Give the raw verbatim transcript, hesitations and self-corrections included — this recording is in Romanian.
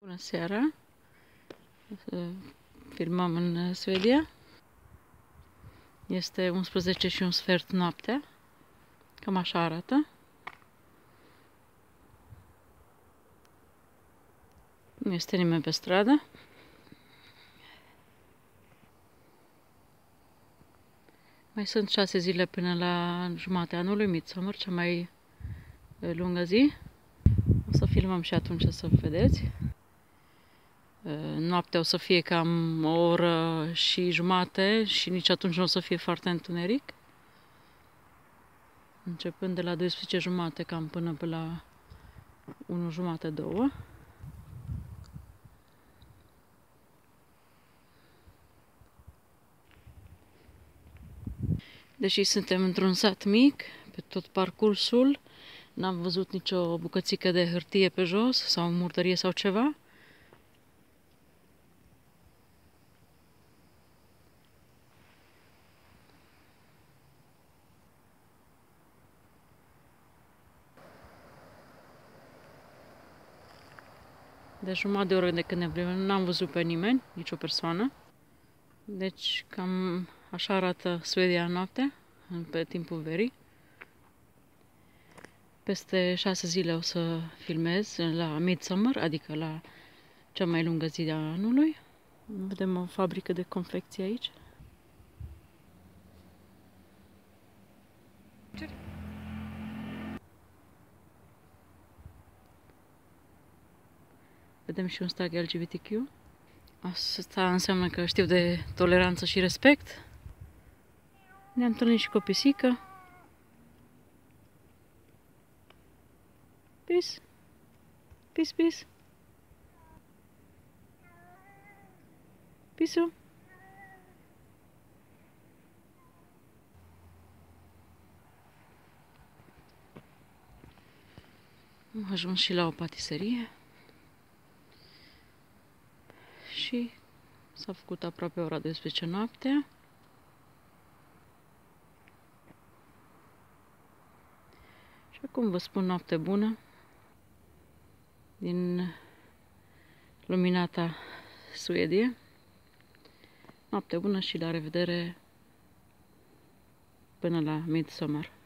Bună seara! Filmăm în Suedia. Este unsprezece și un sfert noaptea. Cam așa arată. Nu este nimeni pe stradă. Mai sunt șase zile până la jumatea anului, Midsummer, cea mai lungă zi. O să filmăm și atunci să vedeți. Noaptea o să fie cam o oră și jumate și nici atunci nu o să fie foarte întuneric. Începând de la douăsprezece jumate cam până pe la unu jumate, două. Deși suntem într-un sat mic, pe tot parcursul, n-am văzut nicio bucățică de hârtie pe jos sau murdărie sau ceva. De jumătate de oră de când ne plimbăm, n-am văzut pe nimeni, nicio persoană. Deci cam așa arată Suedia noaptea, pe timpul verii. Peste șase zile o să filmez la Midsummer, adică la cea mai lungă zi a anului. Vedem o fabrică de confecție aici. Vedem și un stag L G B T Q. Asta înseamnă că știu de toleranță și respect. Ne-am întâlnit și cu o pisică. Pis. Pis, pis. Pisu. Am ajuns și la o patiserie. Și s-a făcut aproape ora douăsprezece noaptea. Și acum vă spun noapte bună din luminata Suedie. Noapte bună și la revedere până la Midsummer.